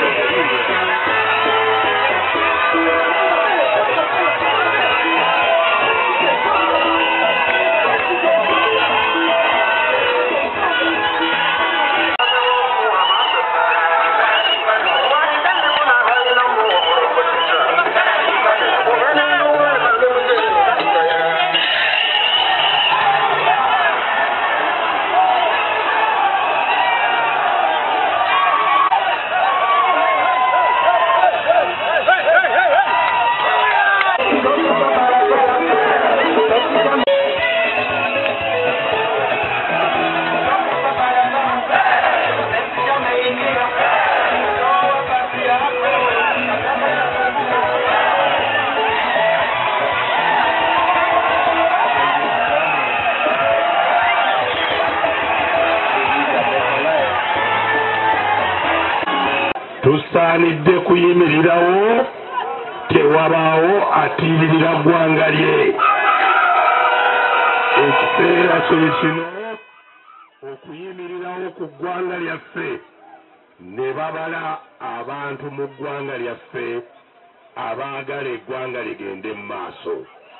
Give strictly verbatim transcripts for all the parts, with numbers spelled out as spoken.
tusaanidde kuyimirirawo tewabaawo atiiririra ggwanga lye. Ekiseera kye kino okuyimirirawo ku ggwanga lyaffe ne babala abantu mu ggwanga lyaffe abaagala eggwanga ligende mu maaso.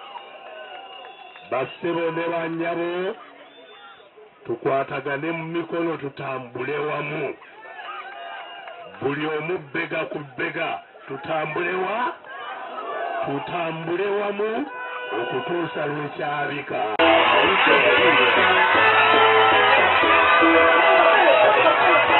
Bassebo ne bannyabo tukwatagane mu mikono tutambule wamu. Buli omu bbega ku bbega tutambule wa tutambule wamu okutuusa lwekyabika.